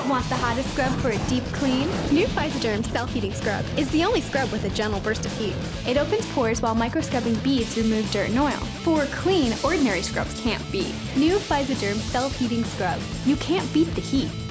Want the hottest scrub for a deep clean? New Phisoderm Self-Heating Scrub is the only scrub with a gentle burst of heat. It opens pores while microscrubbing beads remove dirt and oil. For clean, ordinary scrubs can't beat. New Phisoderm Self-Heating Scrub. You can't beat the heat.